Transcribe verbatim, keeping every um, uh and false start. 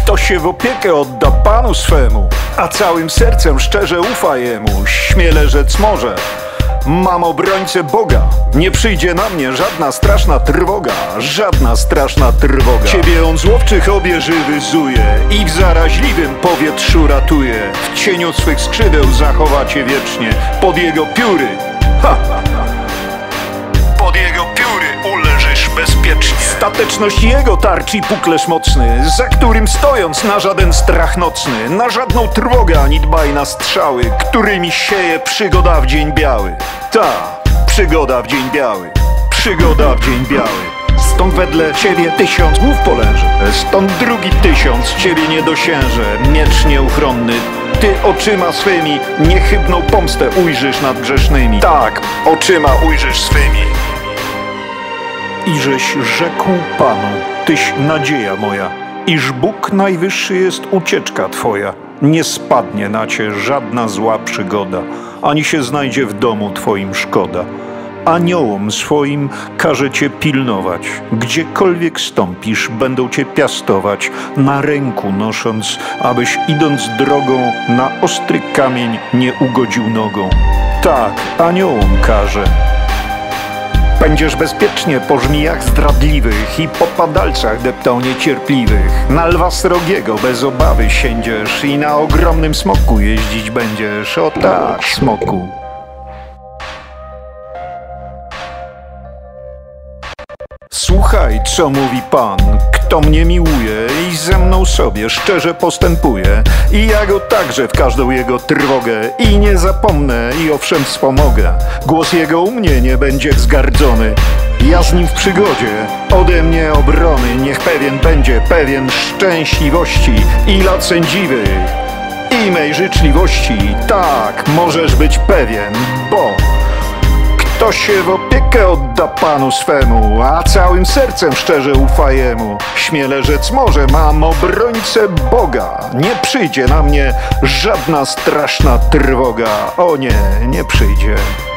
Kto się w opiekę odda Panu swemu, a całym sercem szczerze ufa Jemu, śmiele rzec może: mam obrońcę Boga, nie przyjdzie na mnie żadna straszna trwoga, żadna straszna trwoga. Ciebie on z łowczych obieży wyzuje i w zaraźliwym powietrzu ratuje. W cieniu swych skrzydeł zachowa cię wiecznie, pod jego pióry, ha, pod jego pióry uleżysz bezpiecznie. Stateczność jego tarczy puklerz mocny, za którym stojąc na żaden strach nocny, na żadną trwogę ani dbaj na strzały, którymi sieje przygoda w dzień biały. Ta, przygoda w dzień biały, przygoda w dzień biały. Stąd wedle ciebie tysiąc głów polęże, stąd drugi tysiąc ciebie nie dosięże. Miecz nieuchronny, ty oczyma swymi niechybną pomstę ujrzysz nad grzesznymi. Tak, oczyma ujrzysz swymi. Iżeś rzekł Panu, tyś nadzieja moja, iż Bóg najwyższy jest ucieczka twoja. Nie spadnie na cię żadna zła przygoda, ani się znajdzie w domu twoim szkoda. Aniołom swoim każe cię pilnować, gdziekolwiek stąpisz, będą cię piastować, na ręku nosząc, abyś idąc drogą na ostry kamień nie ugodził nogą. Tak, aniołom każe. Będziesz bezpiecznie po żmijach zdradliwych i po padalcach deptał niecierpliwych. Na lwa srogiego bez obawy siędziesz i na ogromnym smoku jeździć będziesz. O tak, smoku. Słuchaj, co mówi Pan, kto mnie miłuje i ze mną sobie szczerze postępuje, i ja go także w każdą jego trwogę i nie zapomnę i owszem wspomogę. Głos jego u mnie nie będzie wzgardzony, ja z nim w przygodzie, ode mnie obrony. Niech pewien będzie, pewien szczęśliwości i lat sędziwych i mej życzliwości. Tak, możesz być pewien, bo kto się w opiekę odda Panu swemu, a całym sercem szczerze ufa Jemu, śmiele rzec może: mam obrońcę Boga, nie przyjdzie na mnie żadna straszna trwoga. O nie, nie przyjdzie.